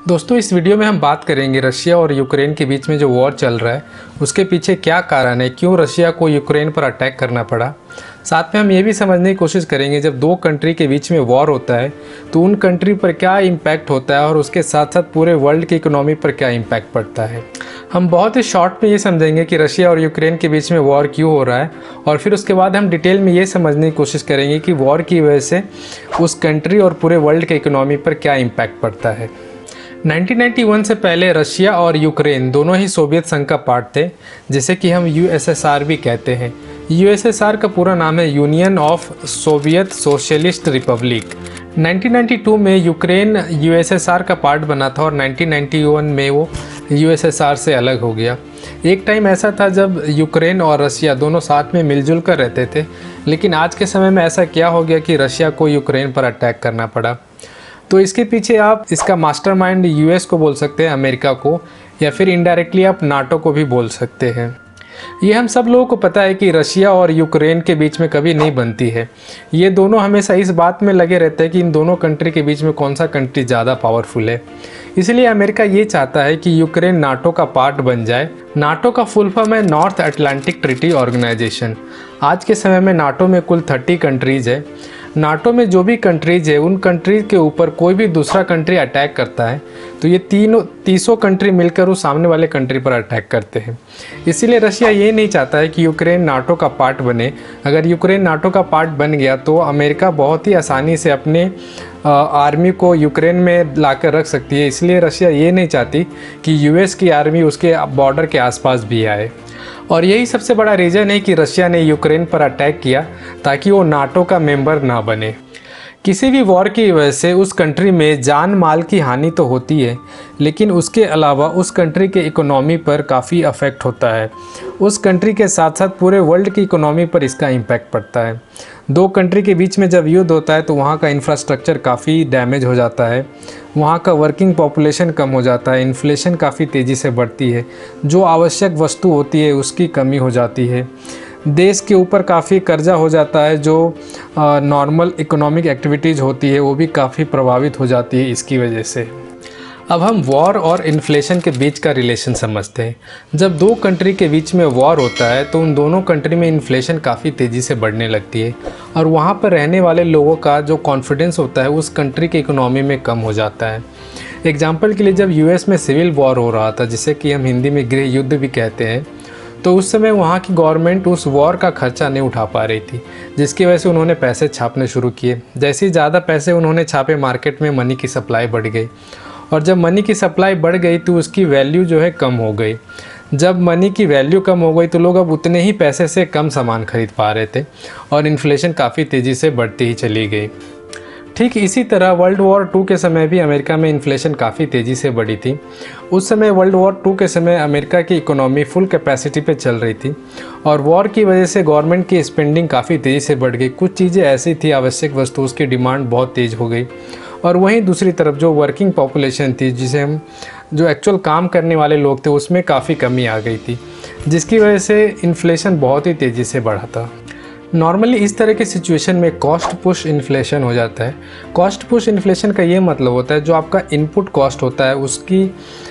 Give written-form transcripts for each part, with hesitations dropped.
दोस्तों इस वीडियो में हम बात करेंगे रशिया और यूक्रेन के बीच में जो वॉर चल रहा है उसके पीछे क्या कारण है, क्यों रशिया को यूक्रेन पर अटैक करना पड़ा। साथ में हम ये भी समझने की कोशिश करेंगे जब दो कंट्री के बीच में वॉर होता है तो उन कंट्री पर क्या इम्पैक्ट होता है और उसके साथ साथ पूरे वर्ल्ड की इकोनॉमी पर क्या इम्पैक्ट पड़ता है। हम बहुत ही शॉर्ट में ये समझेंगे कि रशिया और यूक्रेन के बीच में वॉर क्यों हो रहा है और फिर उसके बाद हम डिटेल में ये समझने की कोशिश करेंगे कि वॉर की वजह से उस कंट्री और पूरे वर्ल्ड के इकोनॉमी पर क्या इम्पैक्ट पड़ता है। 1991 से पहले रशिया और यूक्रेन दोनों ही सोवियत संघ का पार्ट थे, जिसे कि हम यूएसएसआर भी कहते हैं। यूएसएसआर का पूरा नाम है Union of Soviet Socialist Republic. 1992 में यूक्रेन यूएसएसआर का पार्ट बना था और 1991 में वो यूएसएसआर से अलग हो गया। एक टाइम ऐसा था जब यूक्रेन और रशिया दोनों साथ में मिलजुल कर रहते थे, लेकिन आज के समय में ऐसा क्या हो गया कि रशिया को यूक्रेन पर अटैक करना पड़ा। तो इसके पीछे आप इसका मास्टरमाइंड यूएस को बोल सकते हैं, अमेरिका को, या फिर इनडायरेक्टली आप नाटो को भी बोल सकते हैं। ये हम सब लोगों को पता है कि रशिया और यूक्रेन के बीच में कभी नहीं बनती है। ये दोनों हमेशा इस बात में लगे रहते हैं कि इन दोनों कंट्री के बीच में कौन सा कंट्री ज़्यादा पावरफुल है। इसलिए अमेरिका ये चाहता है कि यूक्रेन नाटो का पार्ट बन जाए। नाटो का फुल फॉर्म है नॉर्थ अटलांटिक ट्रीटी ऑर्गेनाइजेशन। आज के समय में नाटो में कुल 30 कंट्रीज़ है। नाटो में जो भी कंट्रीज़ है उन कंट्रीज़ के ऊपर कोई भी दूसरा कंट्री अटैक करता है तो ये तीसों कंट्री मिलकर उस सामने वाले कंट्री पर अटैक करते हैं। इसीलिए रशिया ये नहीं चाहता है कि यूक्रेन नाटो का पार्ट बने। अगर यूक्रेन नाटो का पार्ट बन गया तो अमेरिका बहुत ही आसानी से अपने आर्मी को यूक्रेन में लाकर रख सकती है। इसलिए रशिया ये नहीं चाहती कि यूएस की आर्मी उसके बॉर्डर के आसपास भी आए। और यही सबसे बड़ा रीज़न है कि रशिया ने यूक्रेन पर अटैक किया ताकि वो नाटो का मेंबर ना बने। किसी भी वॉर की वजह से उस कंट्री में जान माल की हानि तो होती है, लेकिन उसके अलावा उस कंट्री के इकोनॉमी पर काफ़ी अफेक्ट होता है। उस कंट्री के साथ साथ पूरे वर्ल्ड की इकोनॉमी पर इसका इम्पैक्ट पड़ता है। दो कंट्री के बीच में जब युद्ध होता है तो वहाँ का इंफ्रास्ट्रक्चर काफ़ी डैमेज हो जाता है, वहाँ का वर्किंग पॉपुलेशन कम हो जाता है, इन्फ्लेशन काफ़ी तेज़ी से बढ़ती है, जो आवश्यक वस्तु होती है उसकी कमी हो जाती है, देश के ऊपर काफ़ी कर्जा हो जाता है, जो नॉर्मल इकोनॉमिक एक्टिविटीज़ होती है वो भी काफ़ी प्रभावित हो जाती है इसकी वजह से। अब हम वॉर और इन्फ्लेशन के बीच का रिलेशन समझते हैं। जब दो कंट्री के बीच में वॉर होता है तो उन दोनों कंट्री में इन्फ्लेशन काफ़ी तेज़ी से बढ़ने लगती है और वहाँ पर रहने वाले लोगों का जो कॉन्फिडेंस होता है उस कंट्री की इकोनॉमी में कम हो जाता है। एग्जाम्पल के लिए जब यूएस में सिविल वॉर हो रहा था, जिसे कि हम हिंदी में गृह युद्ध भी कहते हैं, तो उस समय वहाँ की गवर्नमेंट उस वॉर का खर्चा नहीं उठा पा रही थी, जिसकी वजह से उन्होंने पैसे छापने शुरू किए। जैसे ही ज़्यादा पैसे उन्होंने छापे, मार्केट में मनी की सप्लाई बढ़ गई और जब मनी की सप्लाई बढ़ गई तो उसकी वैल्यू जो है कम हो गई। जब मनी की वैल्यू कम हो गई तो लोग अब उतने ही पैसे से कम सामान खरीद पा रहे थे और इन्फ्लेशन काफ़ी तेज़ी से बढ़ती ही चली गई। ठीक इसी तरह वर्ल्ड वॉर 2 के समय भी अमेरिका में इन्फ्लेशन काफ़ी तेज़ी से बढ़ी थी। उस समय वर्ल्ड वॉर 2 के समय अमेरिका की इकोनॉमी फुल कैपेसिटी पे चल रही थी और वॉर की वजह से गवर्नमेंट की स्पेंडिंग काफ़ी तेज़ी से बढ़ गई। कुछ चीज़ें ऐसी थी आवश्यक वस्तु, उसकी डिमांड बहुत तेज़ हो गई। और वहीं दूसरी तरफ जो वर्किंग पॉपुलेशन थी, जिसे हम जो एक्चुअल काम करने वाले लोग थे, उसमें काफ़ी कमी आ गई थी, जिसकी वजह से इन्फ्लेशन बहुत ही तेज़ी से बढ़ा था। नॉर्मली इस तरह की सिचुएशन में कॉस्ट पुश इन्फ्लेशन हो जाता है। कॉस्ट पुश इन्फ्लेशन का ये मतलब होता है जो आपका इनपुट कॉस्ट होता है उसकी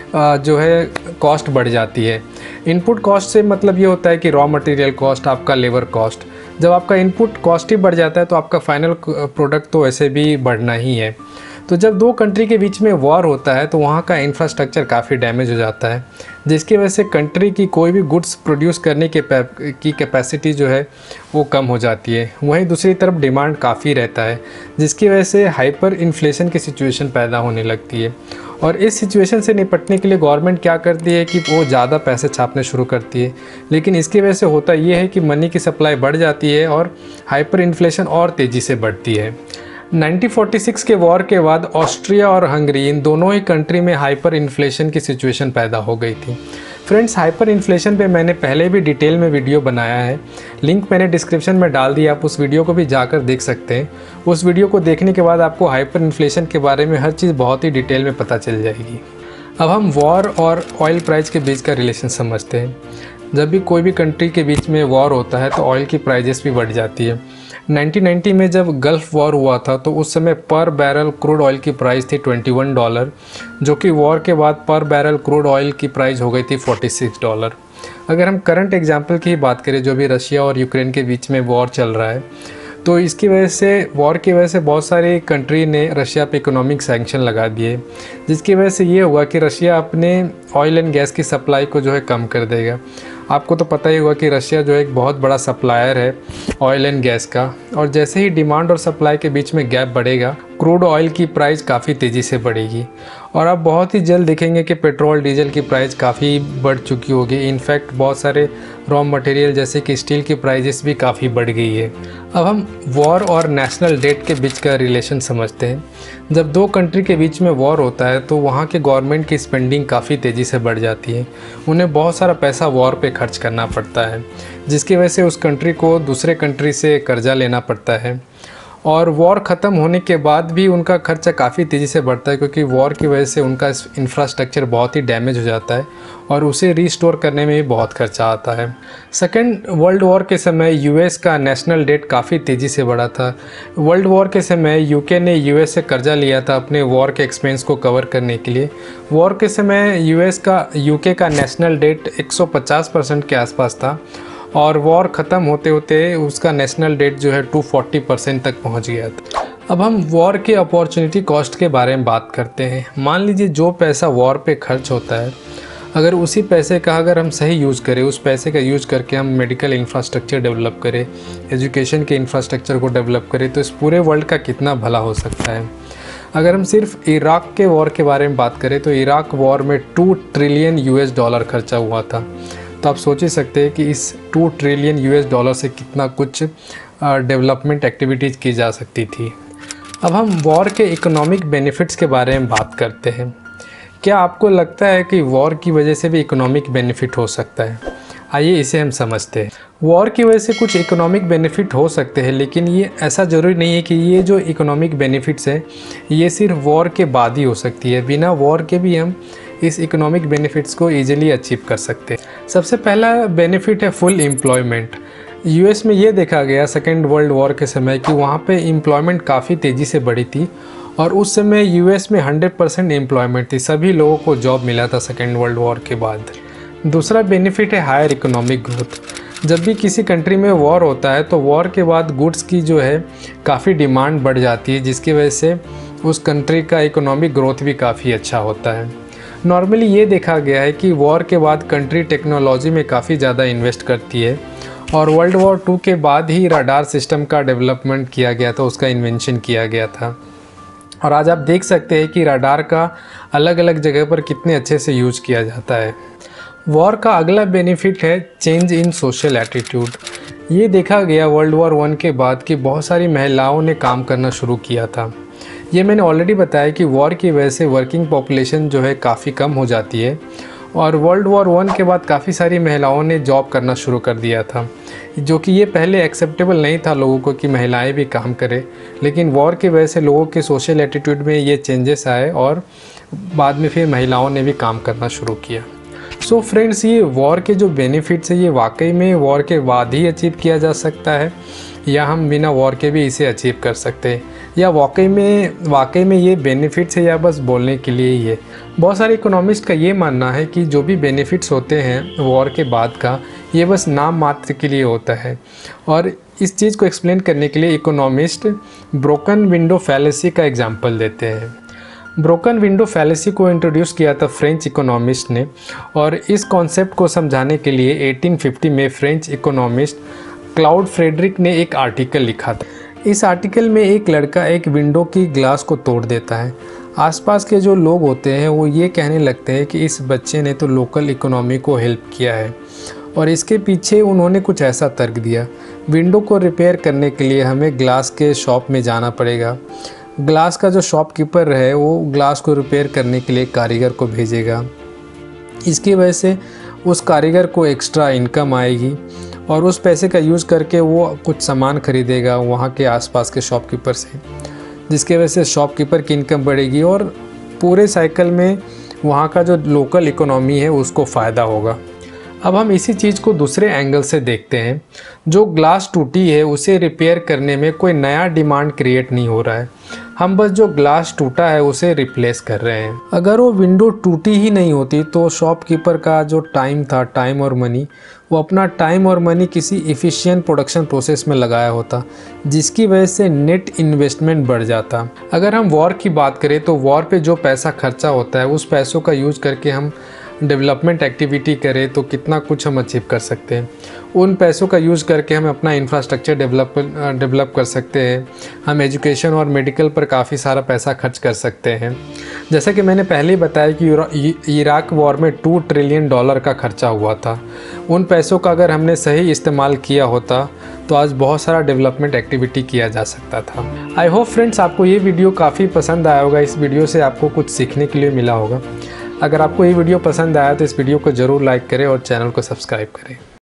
जो है कॉस्ट बढ़ जाती है। इनपुट कॉस्ट से मतलब ये होता है कि रॉ मटेरियल कॉस्ट, आपका लेबर कॉस्ट। जब आपका इनपुट कॉस्ट ही बढ़ जाता है तो आपका फाइनल प्रोडक्ट तो वैसे भी बढ़ना ही है। तो जब दो कंट्री के बीच में वॉर होता है तो वहाँ का इंफ्रास्ट्रक्चर काफ़ी डैमेज हो जाता है, जिसकी वजह से कंट्री की कोई भी गुड्स प्रोड्यूस करने की कैपेसिटी जो है वो कम हो जाती है। वहीं दूसरी तरफ डिमांड काफ़ी रहता है, जिसकी वजह से हाइपर इन्फ्लेशन की सिचुएशन पैदा होने लगती है। और इस सिचुएशन से निपटने के लिए गवर्नमेंट क्या करती है कि वो ज़्यादा पैसे छापने शुरू करती है, लेकिन इसकी वजह से होता ये है कि मनी की सप्लाई बढ़ जाती है और हाइपर इन्फ्लेशन और तेज़ी से बढ़ती है। 1946 के वॉर के बाद ऑस्ट्रिया और हंगरी, इन दोनों ही कंट्री में हाइपर इन्फ्लेशन की सिचुएशन पैदा हो गई थी। फ्रेंड्स, हाइपर इन्फ्लेशन पे मैंने पहले भी डिटेल में वीडियो बनाया है, लिंक मैंने डिस्क्रिप्शन में डाल दिया, आप उस वीडियो को भी जाकर देख सकते हैं। उस वीडियो को देखने के बाद आपको हाइपर इन्फ्लेशन के बारे में हर चीज़ बहुत ही डिटेल में पता चल जाएगी। अब हम वॉर और ऑयल प्राइस के बीच का रिलेशन समझते हैं। जब भी कोई भी कंट्री के बीच में वॉर होता है तो ऑयल की प्राइजेस भी बढ़ जाती है। 1990 में जब गल्फ़ वॉर हुआ था तो उस समय पर बैरल क्रूड ऑयल की प्राइस थी $21, जो कि वॉर के बाद पर बैरल क्रूड ऑयल की प्राइस हो गई थी $46। अगर हम करंट एग्जांपल की बात करें, जो भी रशिया और यूक्रेन के बीच में वॉर चल रहा है, तो इसकी वजह से वॉर की वजह से बहुत सारी कंट्री ने रशिया पे इकोनॉमिक सैंक्शन लगा दिए, जिसकी वजह से ये हुआ कि रशिया अपने ऑयल एंड गैस की सप्लाई को जो है कम कर देगा। आपको तो पता ही होगा कि रशिया जो है एक बहुत बड़ा सप्लायर है ऑयल एंड गैस का, और जैसे ही डिमांड और सप्लाई के बीच में गैप बढ़ेगा, क्रूड ऑयल की प्राइस काफ़ी तेज़ी से बढ़ेगी। और आप बहुत ही जल्द देखेंगे कि पेट्रोल डीजल की प्राइस काफ़ी बढ़ चुकी होगी। इनफैक्ट बहुत सारे रॉ मटेरियल जैसे कि स्टील की प्राइजेस भी काफ़ी बढ़ गई है। अब हम वॉर और नेशनल डेट के बीच का रिलेशन समझते हैं। जब दो कंट्री के बीच में वॉर होता है तो वहाँ के गवर्नमेंट की स्पेंडिंग काफ़ी तेज़ी से बढ़ जाती है। उन्हें बहुत सारा पैसा वॉर पे खर्च करना पड़ता है, जिसकी वजह से उस कंट्री को दूसरे कंट्री से कर्जा लेना पड़ता है। और वॉर ख़त्म होने के बाद भी उनका खर्चा काफ़ी तेज़ी से बढ़ता है, क्योंकि वॉर की वजह से उनका इंफ्रास्ट्रक्चर बहुत ही डैमेज हो जाता है और उसे रीस्टोर करने में भी बहुत खर्चा आता है। सेकेंड वर्ल्ड वॉर के समय यूएस का नेशनल डेट काफ़ी तेज़ी से बढ़ा था। वर्ल्ड वॉर के समय यूके ने यूएस से कर्जा लिया था अपने वॉर के एक्सपेंस को कवर करने के लिए। वॉर के समय यूके का नेशनल डेट 150% के आसपास था, और वॉर ख़त्म होते होते उसका नेशनल डेट जो है 240% तक पहुंच गया था। अब हम वॉर के अपॉर्चुनिटी कॉस्ट के बारे में बात करते हैं। मान लीजिए जो पैसा वॉर पे खर्च होता है, अगर उसी पैसे का अगर हम सही यूज़ करें, उस पैसे का यूज़ करके हम मेडिकल इंफ्रास्ट्रक्चर डेवलप करें, एजुकेशन के इंफ्रास्ट्रक्चर को डेवलप करें, तो इस पूरे वर्ल्ड का कितना भला हो सकता है। अगर हम सिर्फ इराक के वॉर के बारे में बात करें तो इराक वॉर में $2 ट्रिलियन खर्चा हुआ था। तो आप सोच ही सकते हैं कि इस $2 ट्रिलियन से कितना कुछ डेवलपमेंट एक्टिविटीज़ की जा सकती थी। अब हम वॉर के इकोनॉमिक बेनिफिट्स के बारे में बात करते हैं। क्या आपको लगता है कि वॉर की वजह से भी इकोनॉमिक बेनिफिट हो सकता है? आइए इसे हम समझते हैं। वॉर की वजह से कुछ इकोनॉमिक बेनिफिट हो सकते हैं, लेकिन ये ऐसा ज़रूरी नहीं है कि ये जो इकोनॉमिक बेनिफिट्स हैं ये सिर्फ वॉर के बाद ही हो सकती है। बिना वॉर के भी हम इस इकोनॉमिक बेनिफिट्स को ईजिली अचीव कर सकते हैं। सबसे पहला बेनिफिट है फुल एम्प्लॉयमेंट। यूएस में ये देखा गया सेकेंड वर्ल्ड वॉर के समय कि वहाँ पे एम्प्लॉयमेंट काफ़ी तेज़ी से बढ़ी थी, और उस समय यूएस में 100% एम्प्लॉयमेंट थी। सभी लोगों को जॉब मिला था सेकेंड वर्ल्ड वॉर के बाद। दूसरा बेनिफिट है हायर इकोनॉमिक ग्रोथ। जब भी किसी कंट्री में वॉर होता है तो वॉर के बाद गुड्स की जो है काफ़ी डिमांड बढ़ जाती है, जिसकी वजह से उस कंट्री का इकोनॉमिक ग्रोथ भी काफ़ी अच्छा होता है। नॉर्मली ये देखा गया है कि वॉर के बाद कंट्री टेक्नोलॉजी में काफ़ी ज़्यादा इन्वेस्ट करती है, और वर्ल्ड वॉर 2 के बाद ही रडार सिस्टम का डेवलपमेंट किया गया था, उसका इन्वेंशन किया गया था। और आज आप देख सकते हैं कि रडार का अलग अलग जगह पर कितने अच्छे से यूज़ किया जाता है। वॉर का अगला बेनिफिट है चेंज इन सोशल एटीट्यूड। ये देखा गया वर्ल्ड वॉर 1 के बाद कि बहुत सारी महिलाओं ने काम करना शुरू किया था। ये मैंने ऑलरेडी बताया कि वॉर की वजह से वर्किंग पॉपुलेशन जो है काफ़ी कम हो जाती है, और वर्ल्ड वॉर 1 के बाद काफ़ी सारी महिलाओं ने जॉब करना शुरू कर दिया था, जो कि ये पहले एक्सेप्टेबल नहीं था लोगों को कि महिलाएं भी काम करें। लेकिन वॉर की वजह से लोगों के सोशल एटीट्यूड में ये चेंजेस आए, और बाद में फिर महिलाओं ने भी काम करना शुरू किया। सो फ्रेंड्स, ये वॉर के जो बेनिफिट्स है ये वाकई में वॉर के बाद ही अचीव किया जा सकता है, या हम बिना वॉर के भी इसे अचीव कर सकते हैं, या वाकई में ये बेनिफिट्स है या बस बोलने के लिए ही है। बहुत सारे इकोनॉमिस्ट का ये मानना है कि जो भी बेनिफिट्स होते हैं वॉर के बाद का, ये बस नाम मात्र के लिए होता है। और इस चीज़ को एक्सप्लेन करने के लिए इकोनॉमिस्ट ब्रोकन विंडो फैलेसी का एग्जाम्पल देते हैं। ब्रोकन विंडो फैलेसी को इंट्रोड्यूस किया था फ्रेंच इकोनॉमिस्ट ने, और इस कॉन्सेप्ट को समझाने के लिए 1850 में फ्रेंच इकोनॉमिस्ट क्लाउड फ्रेडरिक ने एक आर्टिकल लिखा था। इस आर्टिकल में एक लड़का एक विंडो की ग्लास को तोड़ देता है। आसपास के जो लोग होते हैं वो ये कहने लगते हैं कि इस बच्चे ने तो लोकल इकोनॉमी को हेल्प किया है, और इसके पीछे उन्होंने कुछ ऐसा तर्क दिया, विंडो को रिपेयर करने के लिए हमें ग्लास के शॉप में जाना पड़ेगा, ग्लास का जो शॉपकीपर है वो ग्लास को रिपेयर करने के लिए कारीगर को भेजेगा, इसकी वजह से उस कारीगर को एक्स्ट्रा इनकम आएगी, और उस पैसे का यूज़ करके वो कुछ सामान ख़रीदेगा वहाँ के आसपास के शॉपकीपर से, जिसके वजह से शॉपकीपर की इनकम बढ़ेगी, और पूरे साइकिल में वहाँ का जो लोकल इकोनॉमी है उसको फ़ायदा होगा। अब हम इसी चीज़ को दूसरे एंगल से देखते हैं। जो ग्लास टूटी है उसे रिपेयर करने में कोई नया डिमांड क्रिएट नहीं हो रहा है, हम बस जो ग्लास टूटा है उसे रिप्लेस कर रहे हैं। अगर वो विंडो टूटी ही नहीं होती तो शॉपकीपर का जो टाइम था, टाइम और मनी, वो अपना टाइम और मनी किसी इफ़िशिएंट प्रोडक्शन प्रोसेस में लगाया होता, जिसकी वजह से नेट इन्वेस्टमेंट बढ़ जाता। अगर हम वॉर की बात करें तो वॉर पे जो पैसा खर्चा होता है उस पैसों का यूज़ करके हम डेवलपमेंट एक्टिविटी करें तो कितना कुछ हम अचीव कर सकते हैं। उन पैसों का यूज़ करके हम अपना इंफ्रास्ट्रक्चर डेवलप कर सकते हैं। हम एजुकेशन और मेडिकल पर काफ़ी सारा पैसा खर्च कर सकते हैं। जैसा कि मैंने पहले ही बताया कि इराक वॉर में $2 ट्रिलियन का खर्चा हुआ था। उन पैसों का अगर हमने सही इस्तेमाल किया होता तो आज बहुत सारा डेवलपमेंट एक्टिविटी किया जा सकता था। आई होप फ्रेंड्स आपको ये वीडियो काफ़ी पसंद आया होगा। इस वीडियो से आपको कुछ सीखने के लिए मिला होगा। अगर आपको ये वीडियो पसंद आया तो इस वीडियो को ज़रूर लाइक करें और चैनल को सब्सक्राइब करें।